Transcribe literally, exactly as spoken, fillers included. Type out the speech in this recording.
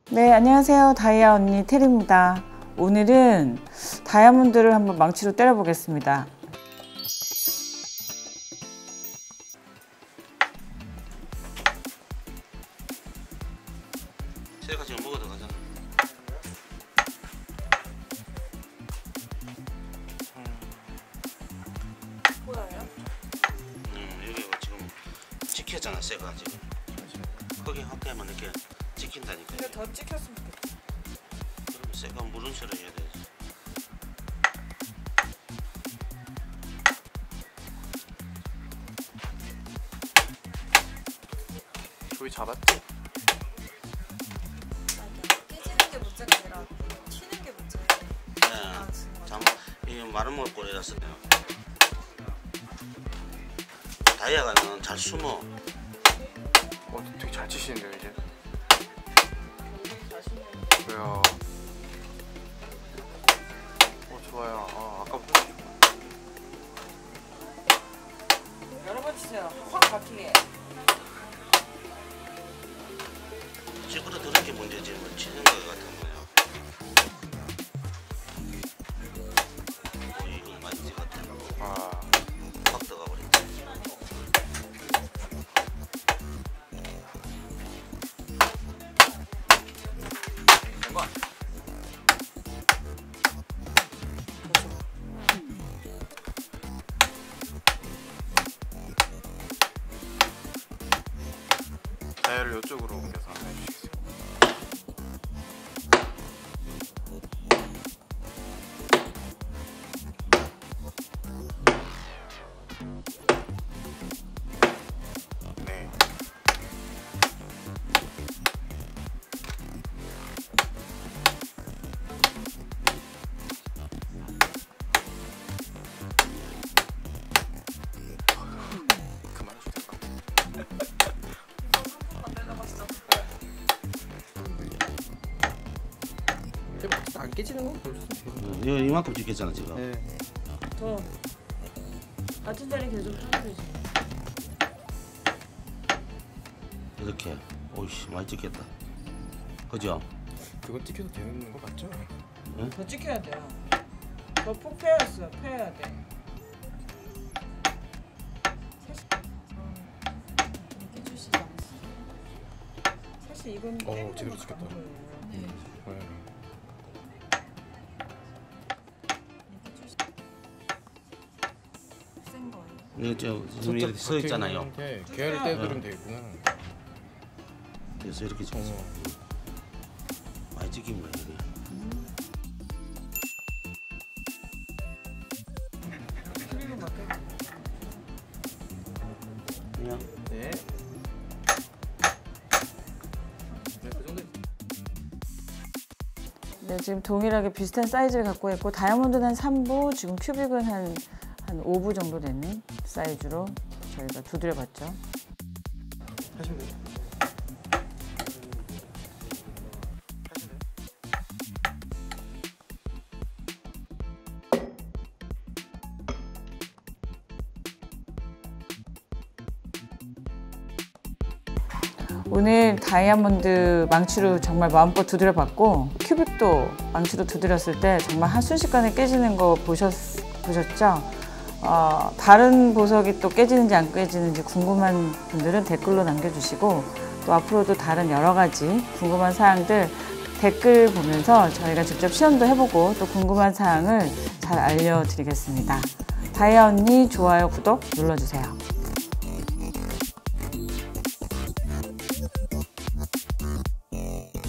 네, 안녕하세요. 다이아 언니 테리입니다. 오늘은 다이아몬드를 한번 망치로 때려보겠습니다. 새가 지금 먹어도 가잖아. 보여요? 음, 여기가 지금 찍혔잖아, 새가 지금. 거기 확대하면 이렇게 찍힌다니까. 근데 더 찍혔으면 좋겠다. 그러면 새가 물은 소리 해야 되지. 조이 잡았지? 깨지는 게 문제가 아니라 튀는 게 문제예요. 네. 잠, 이 마른 물 꼴이라서 다이아가는 잘 숨어. 어, 되게 잘 치시는데요, 이제? 왜요? 어, 좋아요. 어, 아까부터. 여러 번 치세요. 확 박히게. 찌그러드는 게 문제지, 뭐 치는 거 같은 거야. 뭐 이건 많이 찍었다. 아, 확 들어가 버렸다. 된거 다이아를 이쪽으로 옮겨서 한번 해주시겠어요? 네. 그만하셔도 될 것 같아요. 안 깨지는 건 볼 수 있어요. 응, 이거 이만큼 찍혔잖아, 지금. 네. 더 같은 자리 계속 하면 되지. 이렇게. 오이씨, 많이 찍혔다. 그죠? 그거 찍혀도 되는 거 맞죠? 더 찍혀야 돼요. 더 푹 패였어. 패야 돼. 깨주시지 않았어. 사실 이건 어, 떼는 제대로 것도 찍혔다. 안 보여요. 네. 네. 센 거예요. 이거 저, 지금 이렇게 서 있잖아요. 계열 떼두르면 되겠구나. 그래서 이렇게 찍혔어. 어. 많이 찍힌 거야, 이게. 그리고 맞게. 그냥. 네. 네, 그 정도. 네, 지금 동일하게 비슷한 사이즈를 갖고 있고 다이아몬드는 한 삼 부, 지금 큐빅은 한, 한 오 부 정도 되는 사이즈로 저희가 두드려봤죠. 하시면 돼요. 하시면 돼요. 오늘 다이아몬드 망치로 정말 마음껏 두드려봤고 큐빅도 망치로 두드렸을 때 정말 한 순식간에 깨지는 거 보셨, 보셨죠? 어, 다른 보석이 또 깨지는지 안 깨지는지 궁금한 분들은 댓글로 남겨주시고 또 앞으로도 다른 여러 가지 궁금한 사항들 댓글 보면서 저희가 직접 시연도 해보고 또 궁금한 사항을 잘 알려드리겠습니다. 다이아 언니 좋아요, 구독 눌러주세요.